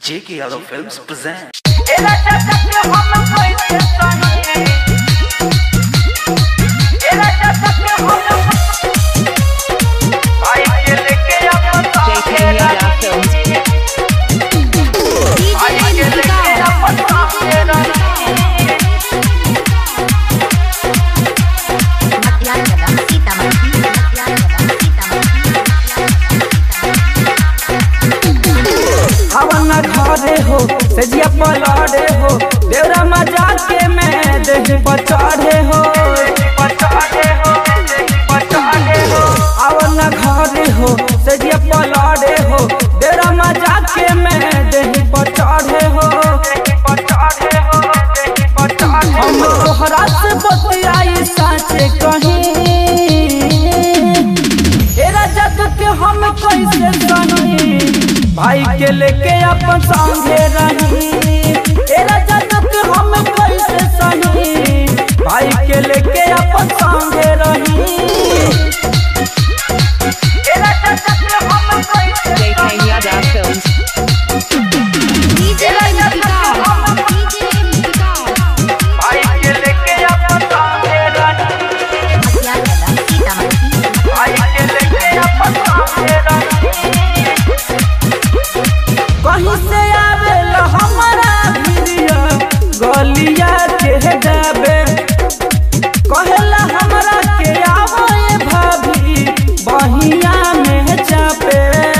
JK Yadav Films present. घरे हो सजिया पलाड़े हो देवरा मजाक के मैं देह पचाड़े हो आवन घरे हो सजिया पलाड़े हो देवरा मजाक के मैं देह पचाड़े हो हम तोहरा से बतियाई साचे कहीं एरा जग के हम कैसे सही भाई के लेके अपन संगे रही एरा जग के हम कैसे सही भाई के लेके अपन संगे रही एरा जग के हम कैसे JK Yadav Films भाई के लेके अपन संगे रही भाई के लेके अपन संगे रही कहीं से आवेला हमारा भिरिया गलिया के जाबे कहेला हमरा के आवे भाभी बहिया में चापे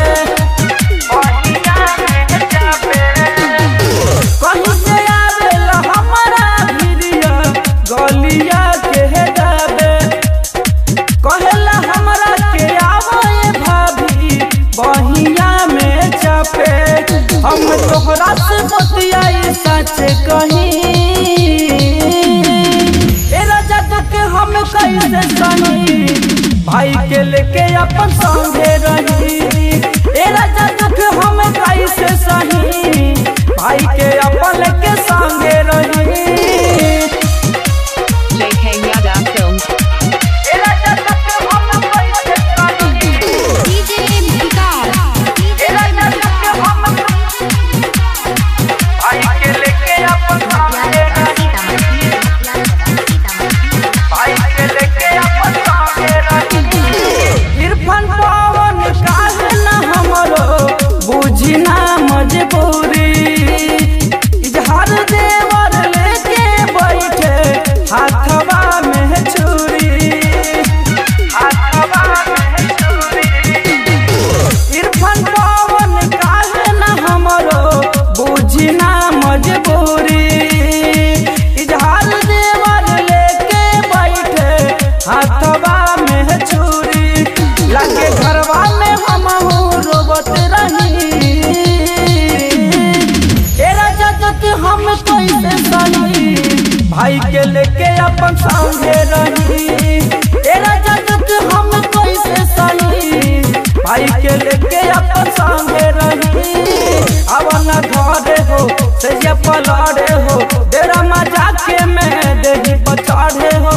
कहीं से आवेला हमारा भिरिया गलिया के जाबे कहेला हमरा के आवे भाभी बहिया में चापे हम तोहरा से बतियाई सच कहीं एरा जग के हम कैसे सही भाई के लेके अपन संगे रही एरा जग के हम कैसे सही भाई के अपन लेके संगे रही JK Yadav Films एरा जग के हम कैसे सही एरा जग के हम भाई के लेके अपन संगे रही भाई के लेके अपन संगे रही इरफान पवन काहे न हमरो बुझी ना मजबूरी इजहार देवर लेके बैठे हाथवा में छुरी इरफान पवन काहे न हमरो बुझी ना मजबूरी इजहार देवर लेके बैठे हाथवा में छुरी लगे घरवा में हम रोबत रही एरा जग के हम कैसे सही भाई के लेके अपन संगे रही एरा जग के हम कैसे सही भाई के लेके अपन संगे रही अवन घरे हो सजिया पलाड़े हो देरा मजाक के मैं देही पचाड़े हो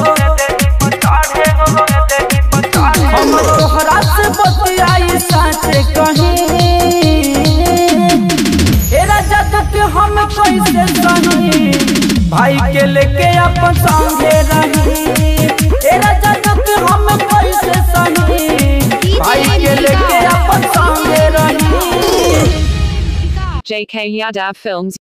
हम तोहरा से बतियाई साचे कहीं एरा जग के हम कैसे सही भाई के लेके अपन संगे रही एरा जग के हम कैसे सही भाई के लेके अपन संगे रही JK Yadav Films